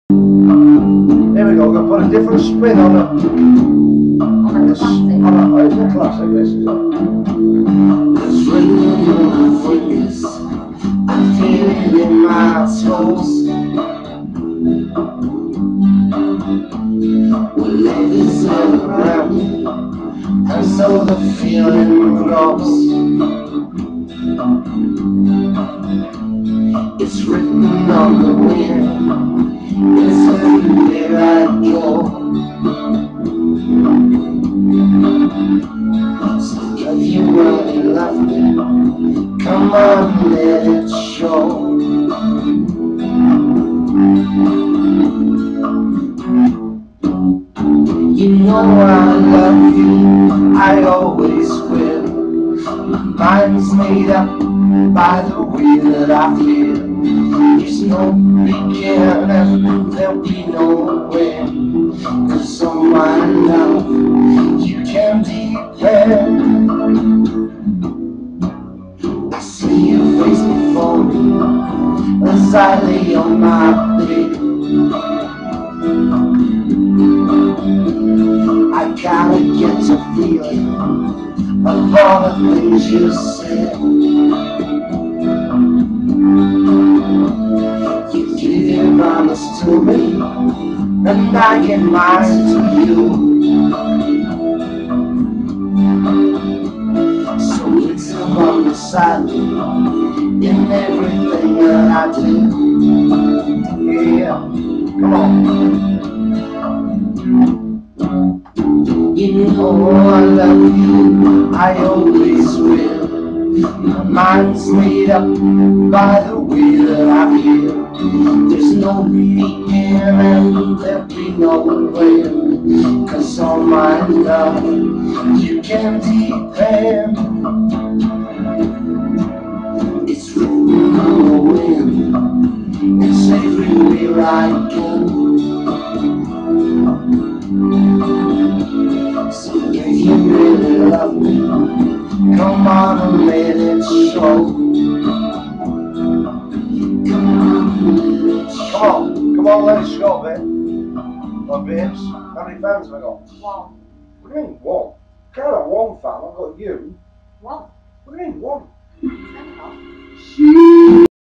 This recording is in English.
Here we go, we're going to put a different spin on it. It's a classic, this is it. It's written on my fingers, I feel it in my toes. When love is around me, and so the feeling grows. It's written on the wind, it's everywhere I go. So if you really love me, come on, let it show. You know I love you, I always will. My mind's made up by the way that I feel. There's no beginning, there'll be no end. 'Cause on my love, you can depend. I see your face before me as I lay on my bed. I gotta get to feeling of all the things you said. You give your promise to me, and I give mine to you. So it's along beside me in everything that I do. Yeah, come on. You know I love you, I always will. My mind's made up by the way that I feel. There's no beginning and there'll be no end. 'Cause on my love, you can depend. It's written on the wind, it's everywhere I go. So if you really love me, come on and let it show. Come on, Come on, let it show, babe. Well, babes, how many fans have I got? One. What do you mean, one? Can't have one fan, I've got you. One. What do you mean, one? Ten o'clock.